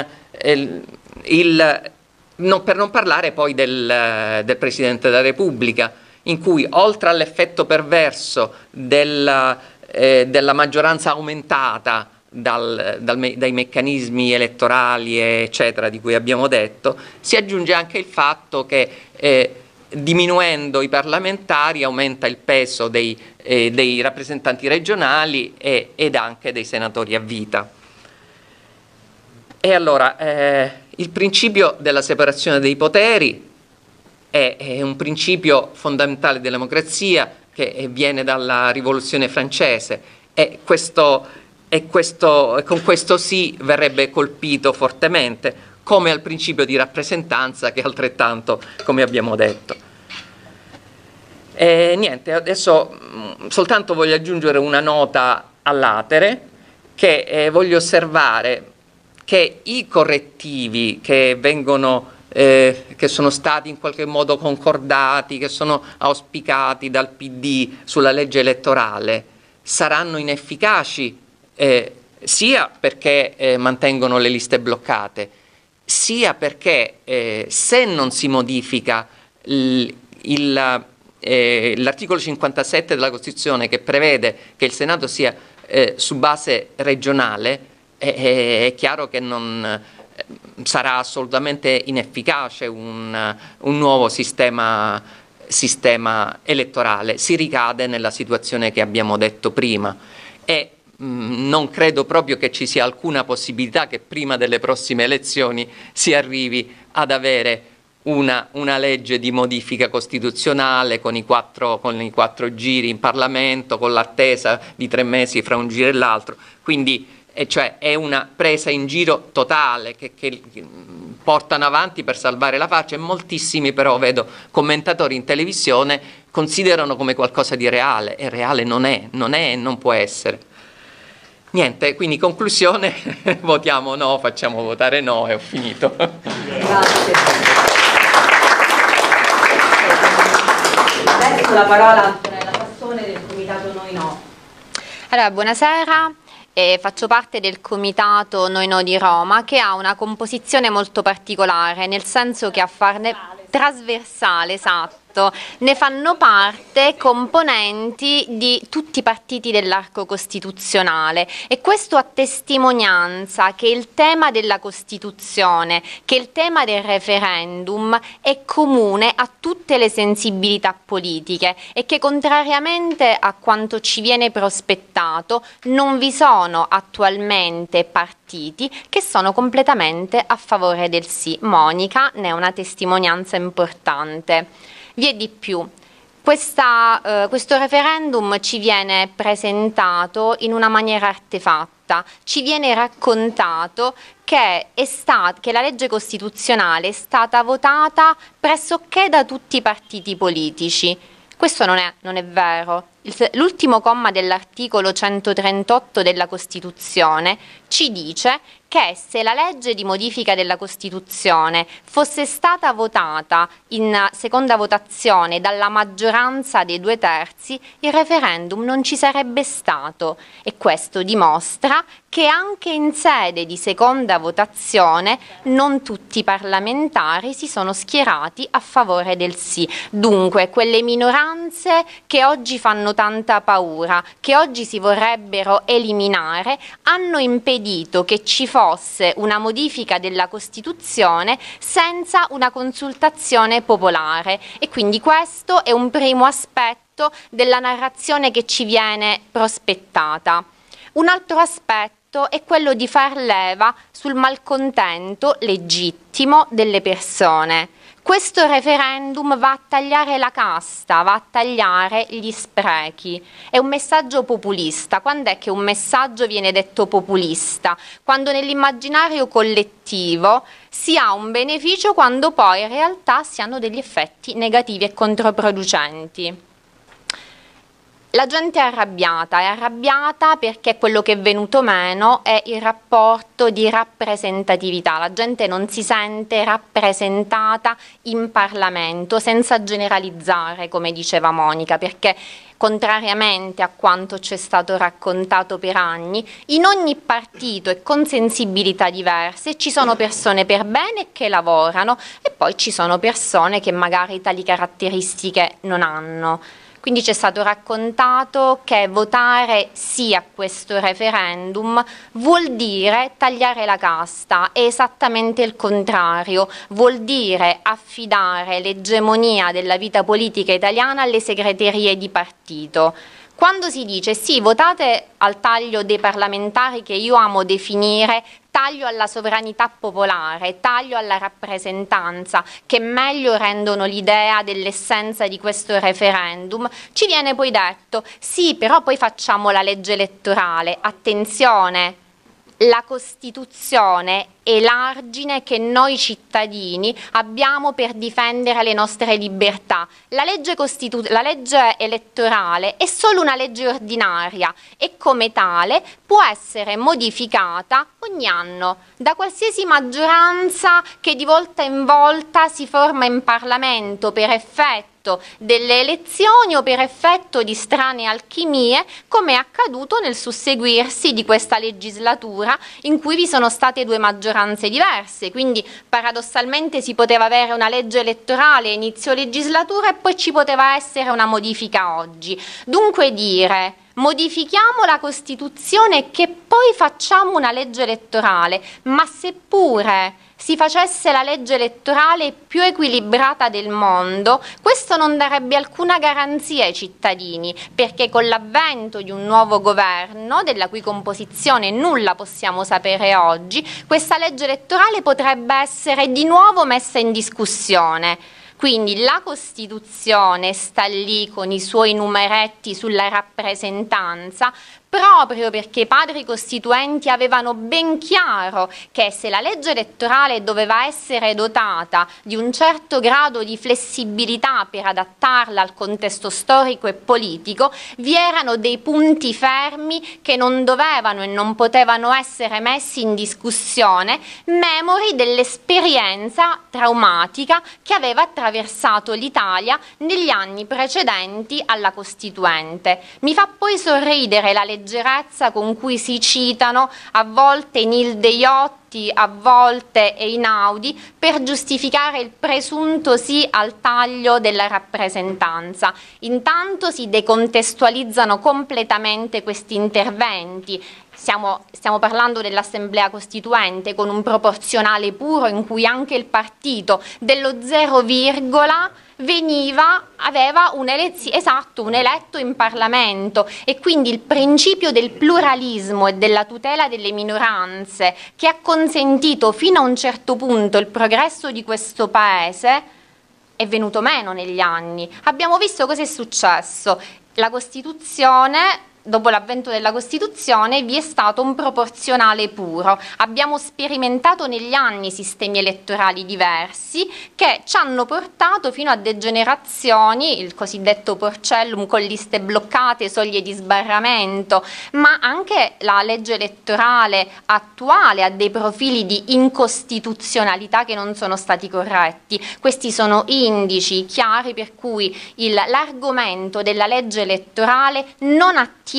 non parlare poi del Presidente della Repubblica, in cui oltre all'effetto perverso della maggioranza aumentata dai meccanismi elettorali eccetera di cui abbiamo detto, si aggiunge anche il fatto che diminuendo i parlamentari aumenta il peso dei rappresentanti regionali ed anche dei senatori a vita. E allora il principio della separazione dei poteri è un principio fondamentale della democrazia che viene dalla Rivoluzione francese e con questo sì verrebbe colpito fortemente, come al principio di rappresentanza che è altrettanto, come abbiamo detto. Niente, adesso soltanto voglio aggiungere una nota a latere, che voglio osservare che i correttivi che sono stati in qualche modo concordati, che sono auspicati dal PD sulla legge elettorale, saranno inefficaci sia perché mantengono le liste bloccate, sia perché se non si modifica l'articolo 57 della Costituzione, che prevede che il Senato sia su base regionale, è chiaro che non sarà assolutamente inefficace un nuovo sistema elettorale. Si ricade nella situazione che abbiamo detto prima e non credo proprio che ci sia alcuna possibilità che prima delle prossime elezioni si arrivi ad avere una legge di modifica costituzionale con i quattro giri in Parlamento, con l'attesa di 3 mesi fra un giro e l'altro. Quindi cioè è una presa in giro totale che portano avanti per salvare la faccia, e moltissimi però vedo commentatori in televisione considerano come qualcosa di reale, e reale non è e non può essere. Niente, quindi conclusione, votiamo no, facciamo votare no e ho finito. Grazie. Adesso la parola a Antonella Fassone del Comitato Noi No. Allora, buonasera. Faccio parte del comitato Noi No di Roma, che ha una composizione molto particolare, nel senso che a farne trasversale, esatto, ne fanno parte componenti di tutti i partiti dell'arco costituzionale, e questo a testimonianza che il tema della Costituzione, che il tema del referendum è comune a tutte le sensibilità politiche, e che contrariamente a quanto ci viene prospettato non vi sono attualmente partiti che sono completamente a favore del sì. Monica ne è una testimonianza importante. Vi è di più. Questo referendum ci viene presentato in una maniera artefatta, ci viene raccontato che la legge costituzionale è stata votata pressoché da tutti i partiti politici. Questo non è vero. L'ultimo comma dell'articolo 138 della Costituzione ci dice che se la legge di modifica della Costituzione fosse stata votata in seconda votazione dalla maggioranza dei 2/3, il referendum non ci sarebbe stato, e questo dimostra che anche in sede di seconda votazione non tutti i parlamentari si sono schierati a favore del sì. Dunque, quelle minoranze che oggi fanno tanta paura, che oggi si vorrebbero eliminare, hanno impedito che ci fosse una modifica della Costituzione senza una consultazione popolare, e quindi questo è un primo aspetto della narrazione che ci viene prospettata. Un altro aspetto è quello di far leva sul malcontento legittimo delle persone. Questo referendum va a tagliare la casta, va a tagliare gli sprechi. È un messaggio populista. Quando è che un messaggio viene detto populista? Quando nell'immaginario collettivo si ha un beneficio, quando poi in realtà si hanno degli effetti negativi e controproducenti. La gente è arrabbiata perché quello che è venuto meno è il rapporto di rappresentatività. La gente non si sente rappresentata in Parlamento, senza generalizzare, come diceva Monica, perché contrariamente a quanto ci è stato raccontato per anni, in ogni partito e con sensibilità diverse ci sono persone per bene che lavorano, e poi ci sono persone che magari tali caratteristiche non hanno. Quindi ci è stato raccontato che votare sì a questo referendum vuol dire tagliare la casta, è esattamente il contrario, vuol dire affidare l'egemonia della vita politica italiana alle segreterie di partito. Quando si dice sì, votate al taglio dei parlamentari, che io amo definire taglio alla sovranità popolare, taglio alla rappresentanza, che meglio rendono l'idea dell'essenza di questo referendum, ci viene poi detto sì, però poi facciamo la legge elettorale. Attenzione, la Costituzione è l'argine che noi cittadini abbiamo per difendere le nostre libertà. La legge elettorale è solo una legge ordinaria e come tale può essere modificata ogni anno da qualsiasi maggioranza che di volta in volta si forma in Parlamento per effetto effetto delle elezioni o per effetto di strane alchimie, come è accaduto nel susseguirsi di questa legislatura in cui vi sono state due maggioranze diverse. Quindi paradossalmente si poteva avere una legge elettorale a inizio legislatura e poi ci poteva essere una modifica oggi. Dunque dire modifichiamo la Costituzione che poi facciamo una legge elettorale, ma seppure si facesse la legge elettorale più equilibrata del mondo, questo non darebbe alcuna garanzia ai cittadini, perché con l'avvento di un nuovo governo, della cui composizione nulla possiamo sapere oggi, questa legge elettorale potrebbe essere di nuovo messa in discussione. Quindi la Costituzione sta lì con i suoi numeretti sulla rappresentanza, proprio perché i padri costituenti avevano ben chiaro che se la legge elettorale doveva essere dotata di un certo grado di flessibilità per adattarla al contesto storico e politico, vi erano dei punti fermi che non dovevano e non potevano essere messi in discussione, memori dell'esperienza traumatica che aveva attraversato l'Italia negli anni precedenti alla Costituente. Mi fa poi sorridere la leggerezza con cui si citano a volte Nilde Iotti, a volte Einaudi, per giustificare il presunto sì al taglio della rappresentanza. Intanto si decontestualizzano completamente questi interventi. Stiamo parlando dell'Assemblea Costituente con un proporzionale puro in cui anche il partito dello 0, aveva un eletto in Parlamento, e quindi il principio del pluralismo e della tutela delle minoranze, che ha consentito fino a un certo punto il progresso di questo Paese, è venuto meno negli anni. Abbiamo visto cosa è successo. La Costituzione, dopo l'avvento della Costituzione, vi è stato un proporzionale puro. Abbiamo sperimentato negli anni sistemi elettorali diversi che ci hanno portato fino a degenerazioni, il cosiddetto Porcellum con liste bloccate, soglie di sbarramento, ma anche la legge elettorale attuale ha dei profili di incostituzionalità che non sono stati corretti. Questi sono indici chiari per cui l'argomento della legge elettorale non attiene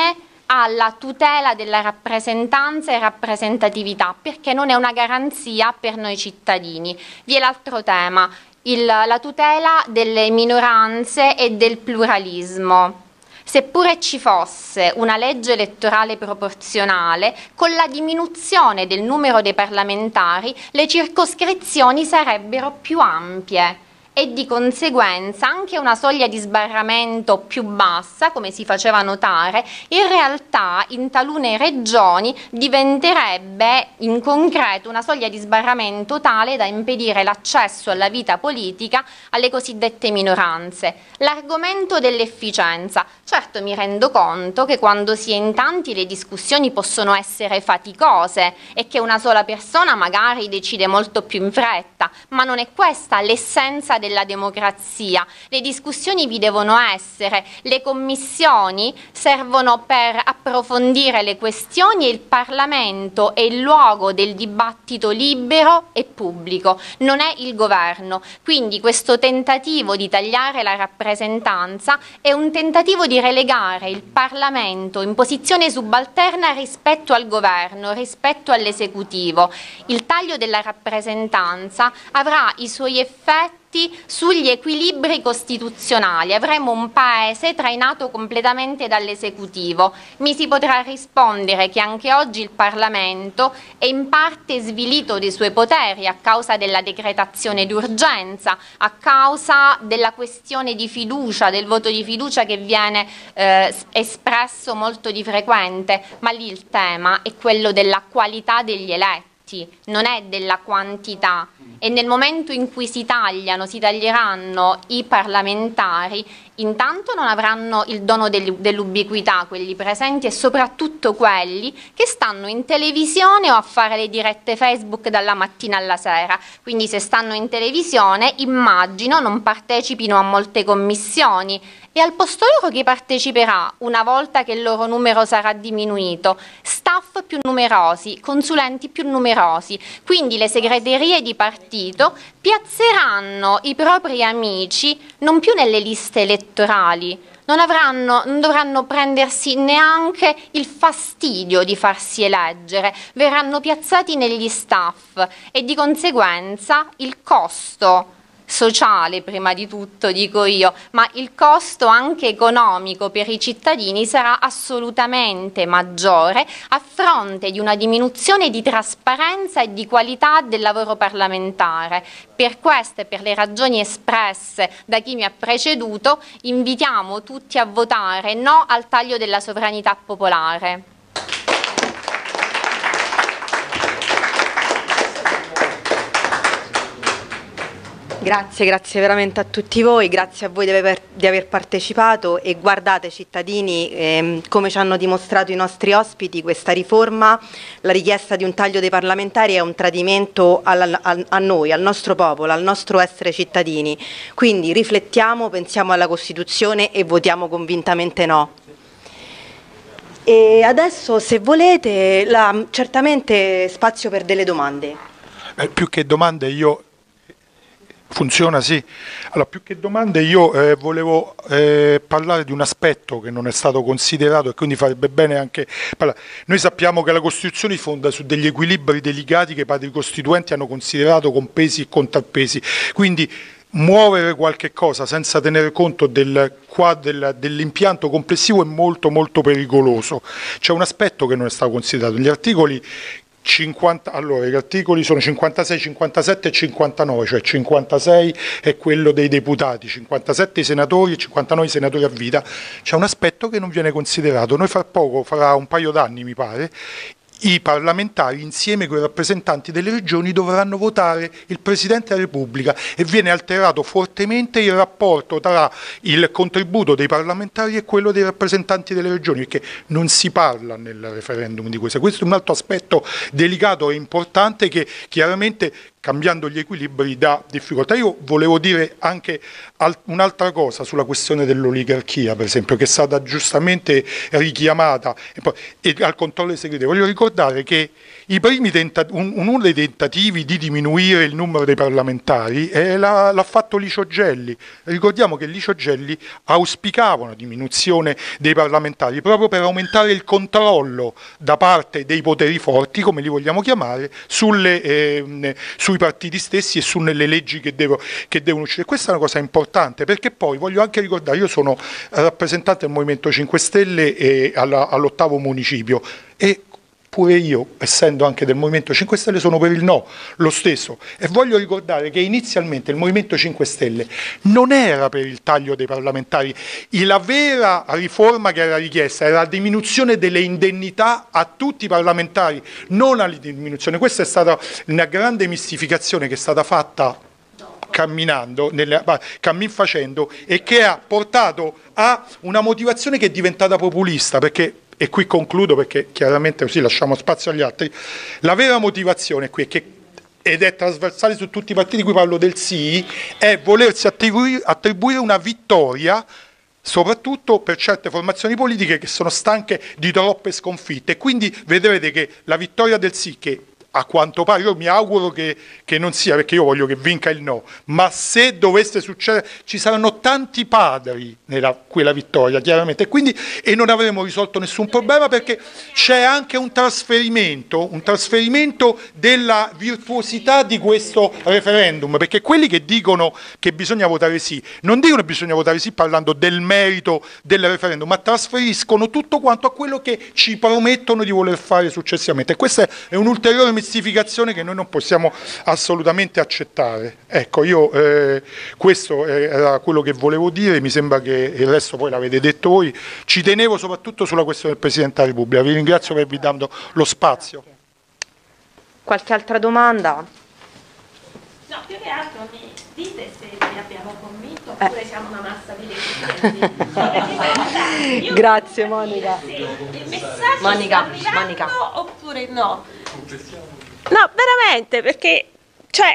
alla tutela della rappresentanza e rappresentatività, perché non è una garanzia per noi cittadini. Vi è l'altro tema, la tutela delle minoranze e del pluralismo. Seppure ci fosse una legge elettorale proporzionale, con la diminuzione del numero dei parlamentari le circoscrizioni sarebbero più ampie e di conseguenza anche una soglia di sbarramento più bassa, come si faceva notare, in realtà in talune regioni diventerebbe in concreto una soglia di sbarramento tale da impedire l'accesso alla vita politica alle cosiddette minoranze. L'argomento dell'efficienza. Certo, mi rendo conto che quando si è in tanti le discussioni possono essere faticose e che una sola persona magari decide molto più in fretta, ma non è questa l'essenza della democrazia. Le discussioni vi devono essere, le commissioni servono per approfondire le questioni e il Parlamento è il luogo del dibattito libero e pubblico, non è il governo. Quindi questo tentativo di tagliare la rappresentanza è un tentativo di relegare il Parlamento in posizione subalterna rispetto al governo, rispetto all'esecutivo. Il taglio della rappresentanza avrà i suoi effetti sugli equilibri costituzionali. Avremo un paese trainato completamente dall'esecutivo. Mi si potrà rispondere che anche oggi il Parlamento è in parte svilito dei suoi poteri a causa della decretazione d'urgenza, a causa della questione di fiducia, del voto di fiducia che viene espresso molto di frequente, ma lì il tema è quello della qualità degli eletti, non è della quantità. E nel momento in cui si taglieranno i parlamentari, intanto non avranno il dono dell'ubiquità quelli presenti e soprattutto quelli che stanno in televisione o a fare le dirette Facebook dalla mattina alla sera. Quindi se stanno in televisione, immagino, non partecipino a molte commissioni E al posto loro chi parteciperà una volta che il loro numero sarà diminuito? Staff più numerosi, consulenti più numerosi, quindi le segreterie di partito piazzeranno i propri amici non più nelle liste elettorali, non dovranno prendersi neanche il fastidio di farsi eleggere, verranno piazzati negli staff e di conseguenza il costo sociale, prima di tutto dico io, ma il costo anche economico per i cittadini sarà assolutamente maggiore a fronte di una diminuzione di trasparenza e di qualità del lavoro parlamentare. Per queste e per le ragioni espresse da chi mi ha preceduto, invitiamo tutti a votare no al taglio della sovranità popolare. Grazie veramente a tutti voi, grazie a voi di aver partecipato e guardate cittadini, come ci hanno dimostrato i nostri ospiti, questa riforma, la richiesta di un taglio dei parlamentari è un tradimento a noi, al nostro popolo, al nostro essere cittadini, quindi riflettiamo, pensiamo alla Costituzione e votiamo convintamente no. E adesso se volete certamente spazio per delle domande. Più che domande io... Funziona, sì. Allora, più che domande io volevo parlare di un aspetto che non è stato considerato e quindi farebbe bene anche parlare. Noi sappiamo che la Costituzione si fonda su degli equilibri delicati che i padri costituenti hanno considerato con pesi e contrappesi, quindi muovere qualche cosa senza tenere conto dell'impianto complessivo è molto molto pericoloso. C'è un aspetto che non è stato considerato. Gli articoli 50, allora gli articoli sono 56, 57 e 59, cioè 56 è quello dei deputati, 57 i senatori e 59 i senatori a vita. C'è un aspetto che non viene considerato. Noi farà un paio d'anni mi pare, i parlamentari insieme con i rappresentanti delle regioni dovranno votare il Presidente della Repubblica e viene alterato fortemente il rapporto tra il contributo dei parlamentari e quello dei rappresentanti delle regioni, perché non si parla nel referendum di questo. Questo è un altro aspetto delicato e importante che chiaramente, cambiando gli equilibri, dà difficoltà. Io volevo dire anche un'altra cosa sulla questione dell'oligarchia, per esempio, che è stata giustamente richiamata, e al controllo dei segreti. Voglio ricordare che uno dei tentativi di diminuire il numero dei parlamentari l'ha fatto Licio Gelli. Ricordiamo che Licio Gelli auspicava una diminuzione dei parlamentari proprio per aumentare il controllo da parte dei poteri forti, come li vogliamo chiamare, sui partiti stessi e sulle leggi che devono uscire. Questa è una cosa importante, perché poi voglio anche ricordare, io sono rappresentante del Movimento 5 Stelle all'8° municipio e pure io, essendo anche del Movimento 5 Stelle, sono per il no, lo stesso. E voglio ricordare che inizialmente il Movimento 5 Stelle non era per il taglio dei parlamentari. La vera riforma che era richiesta era la diminuzione delle indennità a tutti i parlamentari, non la diminuzione. Questa è stata una grande mistificazione che è stata fatta cammin facendo e che ha portato a una motivazione che è diventata populista, perché, e qui concludo perché chiaramente così lasciamo spazio agli altri, la vera motivazione qui ed è trasversale su tutti i partiti, di cui parlo del sì, è volersi attribuire una vittoria soprattutto per certe formazioni politiche che sono stanche di troppe sconfitte, e quindi vedrete che la vittoria del sì, che a quanto pare, io mi auguro che non sia, perché io voglio che vinca il no, ma se dovesse succedere ci saranno tanti padri nella quella vittoria, chiaramente, e non avremo risolto nessun problema, perché c'è anche un trasferimento della virtuosità di questo referendum, perché quelli che dicono che bisogna votare sì, non dicono che bisogna votare sì parlando del merito del referendum, ma trasferiscono tutto quanto a quello che ci promettono di voler fare successivamente, e questa è un'ulteriore mistificazione che noi non possiamo assolutamente accettare. Ecco, io questo era quello che volevo dire, mi sembra che il resto poi l'avete detto voi. Ci tenevo soprattutto sulla questione del Presidente della Repubblica, vi ringrazio per avervi dato lo spazio. Qualche altra domanda? No, più che altro mi dite se vi abbiamo convinto oppure siamo una massa di deficienti. Grazie Monica. Il messaggio Monica, sta arrivando Monica. oppure no? No, veramente, perché cioè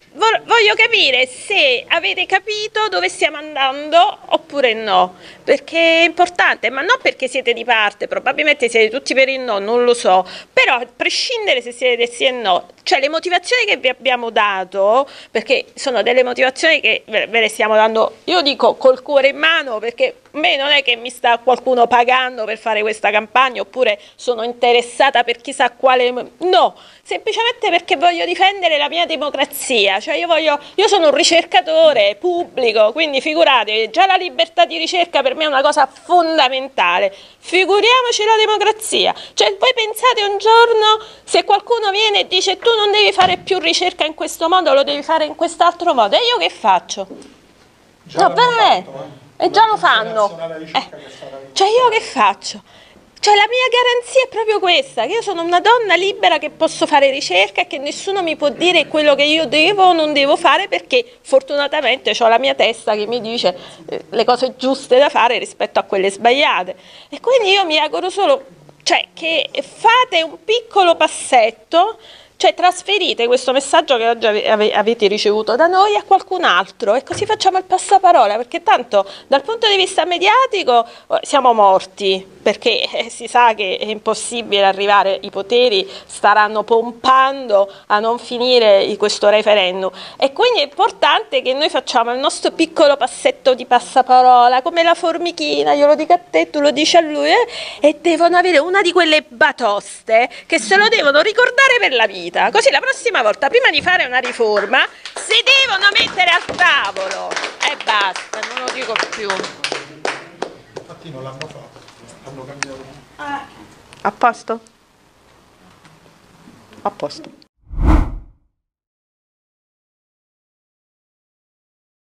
voglio capire se avete capito dove stiamo andando oppure no, perché è importante, ma non perché siete di parte, probabilmente siete tutti per il no, non lo so, però a prescindere se siete del sì e no, cioè le motivazioni che vi abbiamo dato, perché sono delle motivazioni che ve le stiamo dando, io dico col cuore in mano, perché a me non è che mi sta qualcuno pagando per fare questa campagna, oppure sono interessata per chissà quale, no, semplicemente perché voglio difendere la mia democrazia, cioè io sono un ricercatore pubblico, quindi figuratevi, già la libertà di ricerca per me è una cosa fondamentale, figuriamoci la democrazia, cioè voi pensate un giorno se qualcuno viene e dice tu non devi fare più ricerca in questo modo, lo devi fare in quest'altro modo, e io che faccio? No, beh, e già lo fanno, cioè io che faccio? Cioè la mia garanzia è proprio questa, che io sono una donna libera che posso fare ricerca e che nessuno mi può dire quello che io devo o non devo fare, perché fortunatamente ho la mia testa che mi dice le cose giuste da fare rispetto a quelle sbagliate. E quindi io mi auguro solo, cioè, che fate un piccolo passetto, cioè trasferite questo messaggio che oggi avete ricevuto da noi a qualcun altro e così facciamo il passaparola, perché tanto dal punto di vista mediatico siamo morti, perché si sa che è impossibile arrivare, i poteri staranno pompando a non finire questo referendum, e quindi è importante che noi facciamo il nostro piccolo passetto di passaparola, come la formichina, io lo dico a te, tu lo dici a lui, e devono avere una di quelle batoste che se lo devono ricordare per la vita. Così la prossima volta, prima di fare una riforma, si devono mettere al tavolo e basta, non lo dico più. Infatti non l'hanno fatto, hanno cambiato. A posto? A posto.